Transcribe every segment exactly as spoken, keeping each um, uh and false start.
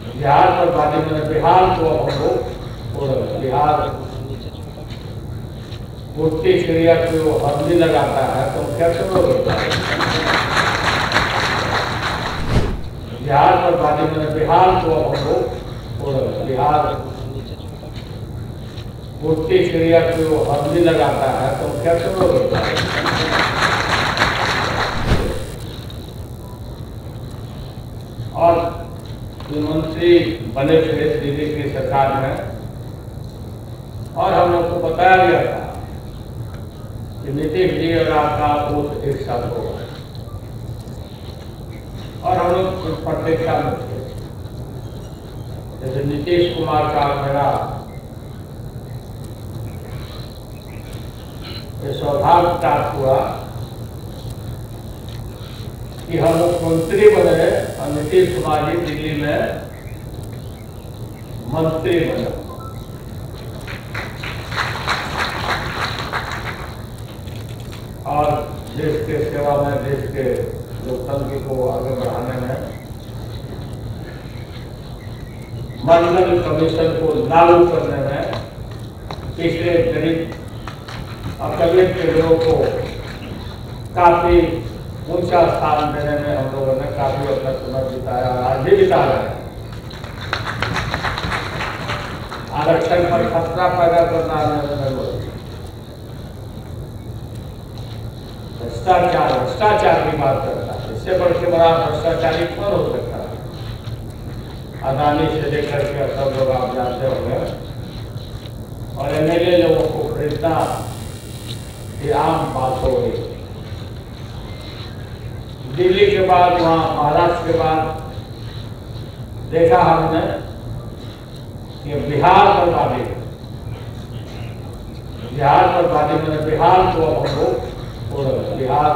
बिहार पर बात मैंने बिहार को अब हम लोग बिहार मूर्ति क्रिया को हल्दी लगाता है तो कैसे होता है। बिहार पर बात मैंने बिहार को अब हम लोग बिहार मूर्ति क्रिया को हल्दी लगाता है तो कैसे होता है। और मंत्री बने थे दिल्ली की सरकार में और हम लोग को बताया गया था कि नीतीश जी और आपका वोट एक साथ होगा और हम लोग प्रतीक्षा में थे। जैसे नीतीश कुमार का मेरा ये सौभाग्य प्राप्त हुआ कि हम मुख्यमंत्री बने और नीतीश कुमार जी दिल्ली में मंत्री बने। और देश के सेवा में, देश के लोकतंत्र को आगे बढ़ाने में मंडल कमीशन को लागू करने में पिछले गरीब और कबीर के लोगों को काफी ऊंचा स्थान देने में हम लोगों ने काफी अपना समय बिताया, आज भी बिता रहे हैं। आरक्षण पर खतरा पैदा करना भ्रष्टाचार भ्रष्टाचार की बात करता है, इससे बढ़ के बड़ा भ्रष्टाचारी कौन हो सकता है। अदानी से लेकर के सब लोग आप जानते होंगे और एमएलए लोगों को खरीदना ये आम बात हो गई। दिल्ली के बाद वहाँ महाराष्ट्र के बाद देखा हमने कि बिहार पर बाधी बिहार पर बाधी मैंने बिहार को अब हम लोग बिहार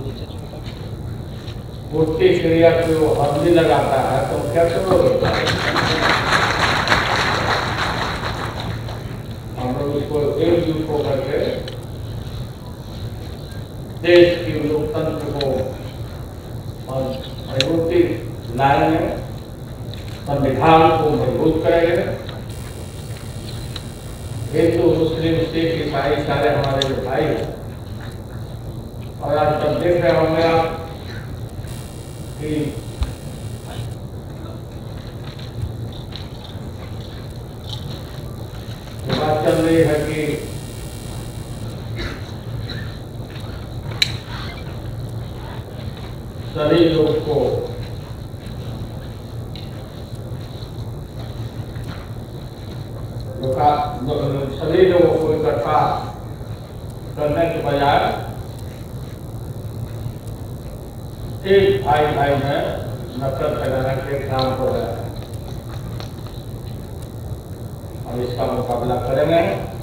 मूर्ति क्रिया को हल्दी लगाता है तो कैसे होता है। हम लोग इसको एकजुट होकर के देश की लोकतंत्र को मजबूती लाएंगे, संविधान को मजबूत करेंगे। हिंदू मुस्लिम सिख ईसाई सारे हमारे जो भाई हैं और आज तक देख रहे होंगे आप कि बात चल रही है कि सभी लोग को सभी लोगों को इकट्ठा करने के बजाय एक भाई भाई में नफरत फैलाने के काम हो रहा है। हम इसका मुकाबला करेंगे।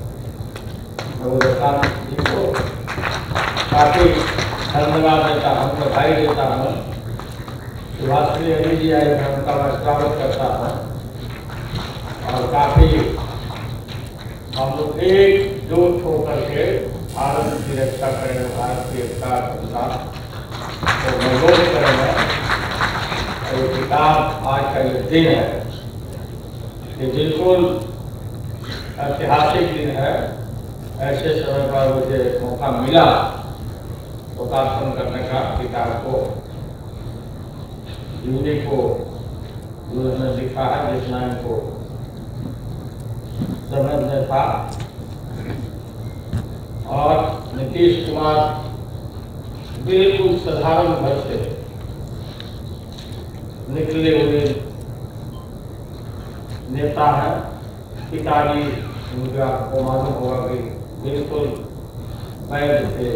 मैं जी को काफी धन्यवाद देता हूँ, बधाई देता हूँ। सुभाश्री अभी जी आए, मैं उनका मैं स्वागत करता हूँ और काफी हम लोग एकजुट होकर के भारत की रक्षा करेंगे, भारत की एकता को मजबूत करेंगे। ये किताब आज का ये दिन है, ये बिल्कुल ऐतिहासिक दिन है। ऐसे समय पर मुझे मौका मिला लोकार्पण करने का किताब को, हिंदी को उन्होंने लिखा है जितना इनको समझ में था। और नीतीश कुमार बिल्कुल साधारण घर से निकले हुए नेता हैं। पिताजी उनका आपको मालूम होगा कि बिल्कुल वैध थे।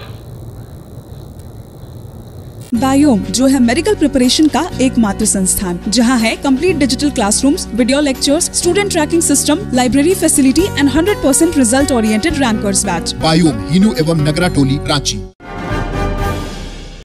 बायोम जो है मेडिकल प्रिपरेशन का एकमात्र संस्थान, जहां है complete digital classrooms, video lectures, student tracking system, library facility and hundred percent result oriented rankers batch. बायोम हिनू एवं नगरा टोली रांची।